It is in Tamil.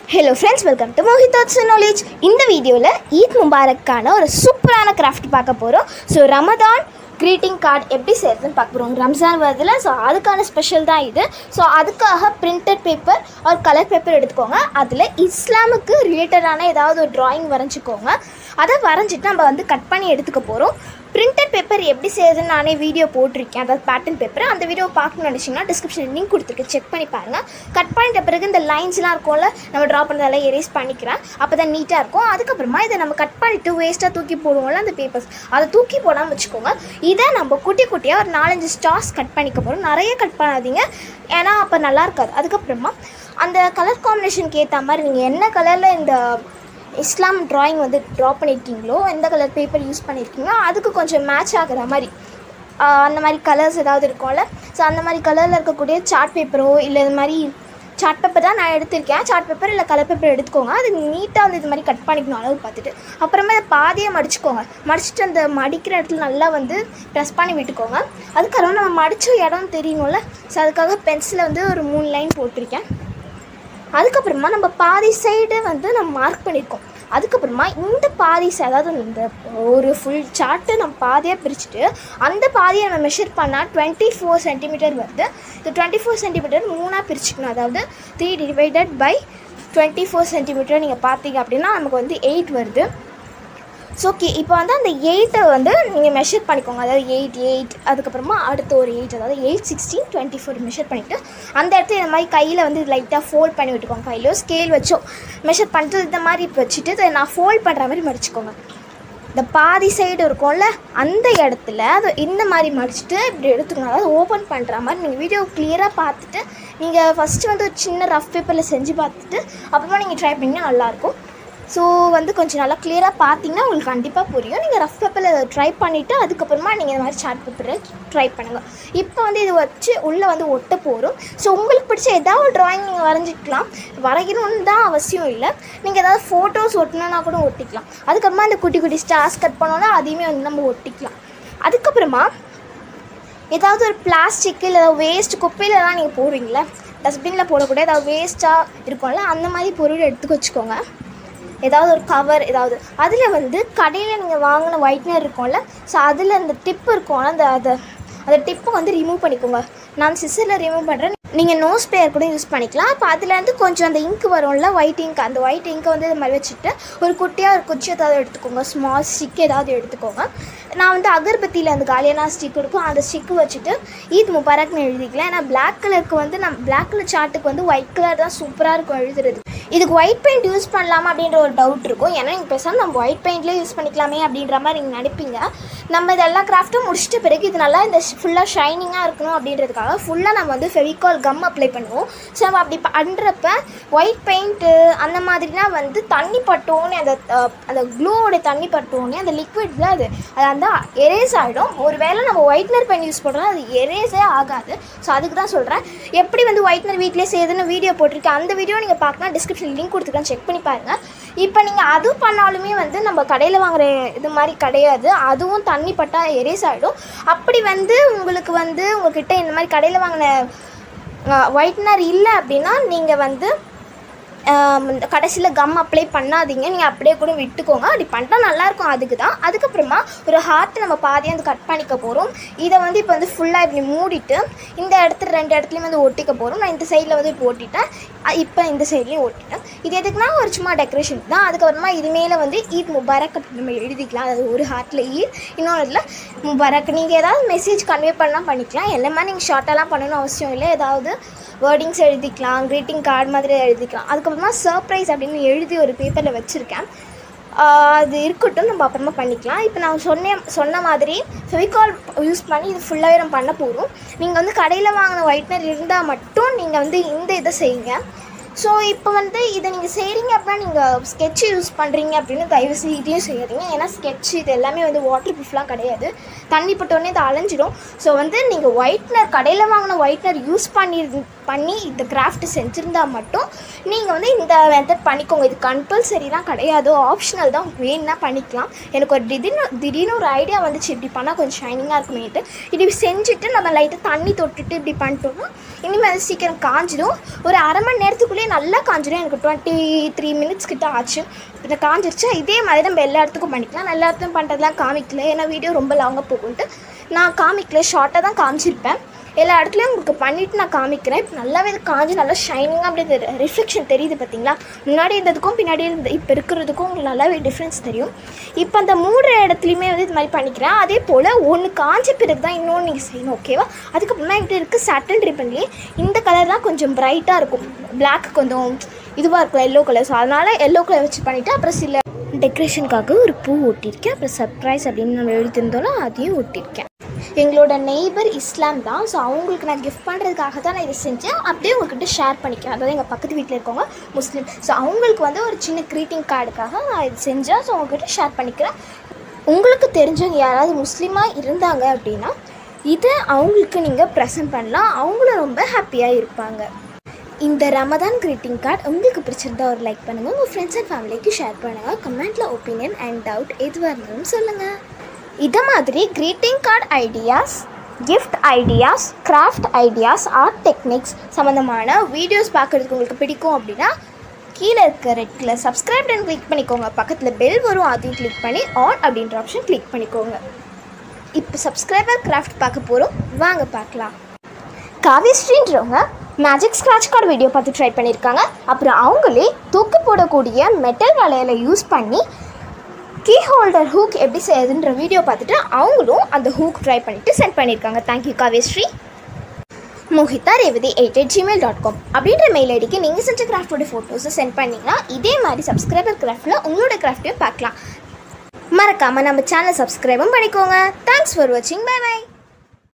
Hello friends, welcome to Mohit Thoughts and Knowledge. இந்த வீடியோல ஈத் முபாரக்கான ஒரு சூப்பரான கிராஃப்ட் பார்க்க போறோம். ஸோ ரமதான் greeting card எப்படி செய்யறதுன்னு பார்க்க போறோம். ரம்ஜான் வருதுல, ஸோ அதுக்கான ஸ்பெஷல் தான் இது. ஸோ அதுக்காக பிரிண்டட் பேப்பர் ஒரு கலர் பேப்பர் எடுத்துக்கோங்க. அதில் இஸ்லாமுக்கு ரிலேட்டடான ஏதாவது ஒரு டிராயிங் வரைஞ்சிக்கோங்க. அதை வரைஞ்சிட்டு நம்ம வந்து கட் பண்ணி எடுத்துக்க போகிறோம். பிரிண்டட் பேப்பர் எப்படி செய்யறதுன்னு நானே வீடியோ போட்டிருக்கேன், அதாவது பேட்டர்ன் பேப்பர். அந்த வீடியோ பார்க்கணும்னு நினச்சிங்கன்னா டிஸ்கிரிப்ஷனில் லிங்க் கொடுத்துருக்கேன், செக் பண்ணி பாருங்கள். கட் பண்ணிட்ட பிறகு இந்த லைன்ஸ்லாம் இருக்கும்ல, நம்ம ட்ரா பண்ணுறதெல்லாம் எரேஸ் பண்ணிக்கிறேன், அப்போ தான் நீட்டாக இருக்கும். அதுக்கப்புறமா இதை நம்ம கட் பண்ணிவிட்டு வேஸ்ட்டாக தூக்கி போடுவோம்ல அந்த பேப்பர்ஸ், அதை தூக்கி போடாமல் வச்சுக்கோங்க. இதை நம்ம குட்டி குட்டியாக ஒரு 4-5 ஸ்டார்ஸ் கட் பண்ணிக்க போகிறோம். நிறைய கட் பண்ணாதீங்க, ஏன்னா அப்போ நல்லா இருக்காது. அதுக்கப்புறமா அந்த கலர் காம்பினேஷனுக்கு ஏற்ற மாதிரி நீங்கள் என்ன கலரில் இந்த இஸ்லாம் ட்ராயிங் வந்து ட்ரா பண்ணியிருக்கீங்களோ, எந்த கலர் பேப்பர் யூஸ் பண்ணியிருக்கீங்களோ அதுக்கு கொஞ்சம் மேட்ச் ஆகிற மாதிரி அந்த மாதிரி கலர்ஸ் ஏதாவது இருக்கும்ல, ஸோ அந்த மாதிரி கலரில் இருக்கக்கூடிய சார்ட் பேப்பரோ இல்லை இது மாதிரி சார்ட் பேப்பர் தான் நான் எடுத்திருக்கேன். சார்ட் பேப்பர் இல்லை கலர் பேப்பர் எடுத்துக்கோங்க. அது நீட்டாக வந்து இது மாதிரி கட் பண்ணிக்கணும் அளவு பார்த்துட்டு. அப்புறமா அதை பாதியாக மடிச்சுக்கோங்க. மடிச்சுட்டு அந்த மடிக்கிற இடத்துல நல்லா வந்து ப்ரெஸ் பண்ணி விட்டுக்கோங்க. அதுக்கப்புறம் நம்ம மடித்த இடம் தெரியணும்ல, ஸோ அதுக்காக பென்சிலில் வந்து ஒரு 3 லைன் போட்டிருக்கேன். அதுக்கப்புறமா நம்ம பாதி சைடு வந்து நம்ம மார்க் பண்ணியிருக்கோம். அதுக்கப்புறமா இந்த பாதி அதாவது இந்த ஒரு ஃபுல் சார்ட்டு நம்ம பாதியாக பிரிச்சுட்டு அந்த பாதியை நம்ம மெஷர் பண்ணால் 24 சென்டிமீட்டர் வருது. இந்த 24 சென்டிமீட்டர் 3ஆக பிரிச்சுக்கணும். அதாவது 3 டிவைடட் பை 24 சென்டிமீட்டர் நீங்கள் பார்த்தீங்க அப்படின்னா நமக்கு வந்து 8 வருது. ஸோ ஓகே, இப்போ வந்து அந்த 8ஐ வந்து நீங்கள் மெஷர் பண்ணிக்கோங்க. அதாவது 8 அதுக்கப்புறமா அடுத்த ஒரு 8, அதாவது 8, 16, 24 மெஷர் பண்ணிவிட்டு அந்த இடத்துல இந்த மாதிரி கையில் வந்து லைட்டாக ஃபோல்ட் பண்ணி விட்டுக்கோங்க. கையிலோ ஸ்கேல் வச்சோ மெஷர் பண்ணிட்டு இந்த மாதிரி வச்சுட்டு இதை நான் ஃபோல்ட் பண்ணுற மாதிரி மடிச்சுக்கோங்க. இந்த பாதி சைடு இருக்கும்ல அந்த இடத்துல அது இந்த மாதிரி மடிச்சுட்டு இப்படி எடுத்துக்கணும். அதாவது ஓப்பன் பண்ணுற மாதிரி நீங்கள் வீடியோ கிளியராக பார்த்துட்டு நீங்கள் ஃபஸ்ட்டு வந்து ஒரு சின்ன ரஃப் பேப்பரில் செஞ்சு பார்த்துட்டு அப்புறமா நீங்கள் ட்ரை பண்ணிங்கன்னா நல்லாயிருக்கும். ஸோ வந்து கொஞ்சம் நல்லா கிளியராக பார்த்தீங்கன்னா உங்களுக்கு கண்டிப்பாக புரியும். நீங்கள் ரஃப் பேப்பரில் ட்ரை பண்ணிவிட்டு அதுக்கப்புறமா நீங்கள் இந்த மாதிரி சார்ட் பேப்பரில் ட்ரை பண்ணுங்கள். இப்போ வந்து இது வச்சு உள்ளே வந்து ஒட்ட போகிறோம். ஸோ உங்களுக்கு பிடிச்ச ஏதாவது ட்ராயிங் நீங்கள் வரைஞ்சிக்கலாம். வரையணும்னு தான் அவசியம் இல்லை, நீங்கள் ஏதாவது ஃபோட்டோஸ் ஒட்டணுன்னா கூட ஒட்டிக்கலாம். அதுக்கப்புறமா இந்த குட்டி குட்டி ஸ்டார்ஸ் கட் பண்ணோன்னா அதையுமே வந்து நம்ம ஒட்டிக்கலாம். அதுக்கப்புறமா ஏதாவது ஒரு பிளாஸ்டிக்கு இல்லை ஏதாவது வேஸ்ட் குப்பையிலலாம் நீங்கள் போடுவீங்களே, டஸ்ட்பினில் போடக்கூடிய ஏதாவது வேஸ்ட்டாக இருக்கும்ல அந்த மாதிரி பொருள் எடுத்துக்க வச்சுக்கோங்க. ஏதாவது ஒரு கவர் ஏதாவது அதில் வந்து கடையில் நீங்கள் வாங்கின ஒயிட்னர் இருக்கும்ல, ஸோ அதில் அந்த டிப்பு இருக்கும்ல அந்த டிப்பை வந்து ரிமூவ் பண்ணிக்கோங்க. நான் சிசரில் ரிமூவ் பண்ணுறேன், நீங்கள் நோஸ் ஸ்ப்ரேயர் கூட யூஸ் பண்ணிக்கலாம். அப்போ அதுலேருந்து கொஞ்சம் அந்த இங்க் வரும்ல, ஒயிட் இங்க், அந்த ஒயிட் இங்க்கை வந்து இது மாதிரி வச்சுட்டு ஒரு குட்டியாக ஒரு குச்சி ஏதாவது எடுத்துக்கோங்க, ஸ்மால் ஸ்டிக் ஏதாவது எடுத்துக்கோங்க. நான் வந்து அகர்பத்தியில் அந்த காலியான ஸ்டிக் இருக்கும், அந்த ஸ்டிக்கு வச்சுட்டு ஈத் முபாரக்னு எழுதிக்கலாம். ஏன்னா பிளாக் கலருக்கு வந்து பிளாக் கலர் சார்ட்டுக்கு வந்து ஒயிட் கலர் தான் சூப்பராக இருக்கும் எழுதுறது. இதுக்கு ஒயிட் பெயிண்ட் யூஸ் பண்ணலாமா அப்படின்ற ஒரு டவுட் இருக்கும். ஏன்னா நீங்கள் பேசாமல் நம்ம ஒயிட் பெயிண்ட்லேயே யூஸ் பண்ணிக்கலாமே அப்படின்ற மாதிரி நீங்கள் நினைப்பீங்க. நம்ம இது எல்லா கிராஃப்ட்டும் முடிச்சிட்ட பிறகு இது நல்லா இந்த ஃபுல்லாக ஷைனிங்காக இருக்கணும் அப்படின்றதுக்காக ஃபுல்லாக நம்ம வந்து ஃபெவிகால் கம் அப்ளை பண்ணுவோம். ஸோ நம்ம அப்படி பண்ணுறப்ப ஒயிட் பெயிண்ட்டு அந்த மாதிரிலாம் வந்து தண்ணி பட்டோன்னே அந்த க்ளூவோடைய தண்ணி பட்டோன்னே அந்த லிக்விடில் அது வந்து எரேஸ் ஆகிடும். ஒரு வேளை நம்ம ஒயிட்னர் பெயிண்ட் யூஸ் பண்ணுறோம், அது எரேஸே ஆகாது. ஸோ அதுக்கு தான் சொல்கிறேன். எப்படி வந்து ஒயிட்னர் வீட்டிலே செய்யுதுன்னு வீடியோ போட்டிருக்கேன், அந்த வீடியோ நீங்கள் பார்க்கலாம், டிஸ்கிரிப்ஷன் லிங்க் கொடுத்துருக்கேன், செக் பண்ணி பாருங்கள். இப்போ நீங்கள் அது பண்ணாலுமே வந்து நம்ம கடையில் வாங்குகிற இது மாதிரி கிடையாது, அதுவும் தண்ணி பட்டால் எரேஸ் ஆகிடும். அப்படி வந்து உங்களுக்கு வந்து உங்கள்கிட்ட இந்த மாதிரி கடையில் வாங்கின ஒயிட்னர் இல்லை அப்படின்னா நீங்கள் வந்து கடைசியில் கம் அப்ளை பண்ணாதீங்க, நீங்கள் அப்படியே கூட விட்டுக்கோங்க. அப்படி பண்ணிட்டா நல்லாயிருக்கும், அதுக்கு தான். அதுக்கப்புறமா ஒரு ஹார்ட்டு நம்ம பாதியாக வந்து கட் பண்ணிக்க போகிறோம். இதை வந்து இப்போ வந்து ஃபுல்லாக இப்படி மூடிட்டு இந்த இடத்துல 2 இடத்துலையும் வந்து ஒட்டிக்க போகிறோம். நான் இந்த சைடில் வந்து இப்போ ஒட்டிட்டேன், இப்போ இந்த சைட்லேயும் ஒட்டிட்டேன். இது எதுக்குன்னா ஒரு சும்மா டெக்கரேஷன் தான். அதுக்கப்புறமா இது மேலே வந்து ஈத் முபாரக் நம்ம எழுதிக்கலாம். அதாவது ஒரு ஹார்ட்டில் ஈத், இன்னொரு இதில் முபாரக். நீங்கள் ஏதாவது மெசேஜ் கன்வே பண்ணலாம் பண்ணிக்கலாம். எல்லாமே நீங்கள் ஷார்ட்டாலாம் பண்ணணும்னு அவசியம் இல்லை. ஏதாவது வேர்டிங்ஸ் எழுதிக்கலாம், க்ரீட்டிங் கார்டு மாதிரி எழுதிக்கலாம். அதுக்கப்புறமா சர்ப்ரைஸ் அப்படின்னு எழுதி ஒரு பேப்பரில் வச்சுருக்கேன், அது இருக்கட்டும், நம்ம அப்புறமா பண்ணிக்கலாம். இப்போ நான் சொன்ன மாதிரி ஃபெவிகால் யூஸ் பண்ணி இது ஃபுல்லாகவே நம்ம பண்ண போகிறோம். நீங்கள் வந்து கடையில் வாங்கின ஒயிட்னர் இருந்தால் மட்டும் நீங்கள் வந்து இந்த இதை செய்யுங்க. ஸோ இப்போ வந்து இதை நீங்கள் செய்கிறீங்க அப்படின்னா நீங்கள் ஸ்கெட்சு யூஸ் பண்ணுறீங்க அப்படின்னு தயவு செய்து இதையும் செய்யாதீங்க. ஏன்னா ஸ்கெட்சு இது எல்லாமே வந்து வாட்டர் ப்ரூஃப்லாம் கிடையாது, தண்ணி பட்டோடனே இது அலைஞ்சிடும். ஸோ வந்து நீங்கள் ஒயிட்னர் கடையில் வாங்கின ஒயிட்னர் யூஸ் பண்ணி இந்த கிராஃப்ட் செஞ்சுருந்தால் மட்டும் நீங்கள் வந்து இந்த மெத்தட் பண்ணிக்கோங்க. இது கம்பல்சரிலாம் கிடையாது, ஆப்ஷனல் தான், வேணுன்னா பண்ணிக்கலாம். எனக்கு ஒரு திடீர்னு ஒரு ஐடியா வந்துச்சு, இப்படி பண்ணால் கொஞ்சம் ஷைனிங்காக இருக்குமேட்டு. இப்படி செஞ்சுட்டு நம்ம லைட்டாக தண்ணி தொட்டுட்டு இப்படி பண்ணிட்டோம்னா இனிமேல் சீக்கிரம் காஞ்சிடும். ஒரு அரை மணி நேரத்துக்குள்ளேயே நல்லா காஞ்சிடும். எனக்கு 23 மினிட்ஸ் கிட்ட ஆச்சு. இதை காஞ்சிருச்சா இதே மாதிரி நம்ம எல்லா இடத்துக்கும் பண்ணிக்கலாம். எல்லா இடத்துக்கும் பண்ணுறதுலாம் காமிக்கல, ஏன்னா வீடியோ ரொம்ப லாங்காக போகும்ட்டு நான் காமிக்கல, ஷார்ட்டாக தான் காமிச்சிருப்பேன். எல்லா இடத்துலையும் உங்களுக்கு பண்ணிவிட்டு நான் காமிக்கிறேன். இப்போ நல்லாவே இது காஞ்சி நல்லா ஷைனிங்காக அப்படியே ரிஃப்ளெக்ஷன் தெரியுது பார்த்தீங்களா? முன்னாடி இருந்ததுக்கும் பின்னாடி இப்போ இருக்கிறதுக்கும் உங்களுக்கு நல்லாவே டிஃப்ரென்ஸ் தெரியும். இப்போ அந்த 3 இடத்துலையுமே வந்து இது மாதிரி பண்ணிக்கிறேன். அதே போல் ஒன்று காஞ்ச பிறகு தான் இன்னொன்று நீங்கள் செய்யணும், ஓகேவா? அதுக்கப்புறமா என்கிட்ட இருக்குது சாட்டன் ரிப்பன்லேயே இந்த கலர் தான் கொஞ்சம் ப்ரைட்டாக இருக்கும், பிளாக் கொஞ்சம் இதுவாக இருக்கும் எல்லோ கலர். ஸோ அதனால் எல்லோ கலர் வச்சு பண்ணிவிட்டு அப்புறம் சில டெக்கரேஷனுக்காக ஒரு பூ ஒட்டியிருக்கேன். அப்புறம் சர்ப்ரைஸ் அப்படின்னு நம்ம எழுதியிருந்தோம்னா அதையும் ஒட்டியிருக்கேன். எங்களோட நெய்பர் இஸ்லாம் தான். ஸோ அவங்களுக்கு நான் கிஃப்ட் பண்ணுறதுக்காக தான் நான் இதை செஞ்சேன். அப்படியே உங்கள்கிட்ட ஷேர் பண்ணிக்கிறேன். அதாவது எங்கள் பக்கத்து வீட்டில் இருக்கவங்க முஸ்லீம். ஸோ அவங்களுக்கு வந்து ஒரு சின்ன க்ரீட்டிங் கார்டுக்காக நான் இது செஞ்சேன். ஸோ உங்கள்கிட்ட ஷேர் பண்ணிக்கிறேன். உங்களுக்கு தெரிஞ்சவங்க யாராவது முஸ்லீமாக இருந்தாங்க அப்படின்னா இதை அவங்களுக்கு நீங்கள் ப்ரெசென்ட் பண்ணலாம். அவங்களும் ரொம்ப ஹாப்பியாக இருப்பாங்க. இந்த ரமதான் க்ரீட்டிங் கார்டு உங்களுக்கு பிடிச்சிருந்தா ஒரு லைக் பண்ணுங்கள், உங்கள் ஃப்ரெண்ட்ஸ் அண்ட் ஃபேமிலிக்கு ஷேர் பண்ணுங்கள். கமெண்ட்டில் ஒப்பீனியன் அண்ட் டவுட் எதுவாக இருந்தாலும் சொல்லுங்கள். இதை மாதிரி greeting card ideas, gift ideas, craft ideas, art techniques சம்மந்தமான வீடியோஸ் பார்க்குறதுக்கு உங்களுக்கு பிடிக்கும் அப்படின்னா கீழே இருக்க red colour subscribe button click பண்ணிக்கோங்க. பக்கத்தில் பெல் வரும், அதையும் கிளிக் பண்ணி ஆல் அப்படின்ற ஆப்ஷன் கிளிக் பண்ணிக்கோங்க. இப்போ சப்ஸ்கிரைபர் கிராஃப்ட் பார்க்க போகிறோம், வாங்க பார்க்கலாம். காவியஸ்ரீன்றவங்க மேஜிக் ஸ்க்ராட்ச் கார்டு வீடியோ பார்த்து ட்ரை பண்ணியிருக்காங்க. அப்புறம் அவங்களே தூக்கி போடக்கூடிய மெட்டல் வளையலை யூஸ் பண்ணி கீ ஹோல்டர் ஹூக் எப்படி செய்யுதுன்ற வீடியோ பார்த்துட்டு அவங்களும் அந்த ஹூக் ட்ரை பண்ணிவிட்டு சென்ட் பண்ணியிருக்காங்க. தேங்க்யூ காவியஸ்ரீ. mohita.revati8@gmail.com அப்படின்ற மெயில் ஐடிக்கு நீங்கள் செஞ்ச கிராஃப்டோட ஃபோட்டோஸை சென்ட் பண்ணிங்கன்னா இதே மாதிரி சப்ஸ்கிரைபர் கிராஃப்டில் உங்களோட கிராஃப்டையும் பார்க்கலாம். மறக்காமல் நம்ம சேனலை சப்ஸ்கிரைபும் பண்ணிக்கோங்க. தேங்க்ஸ் ஃபார் வாட்சிங். Bye by.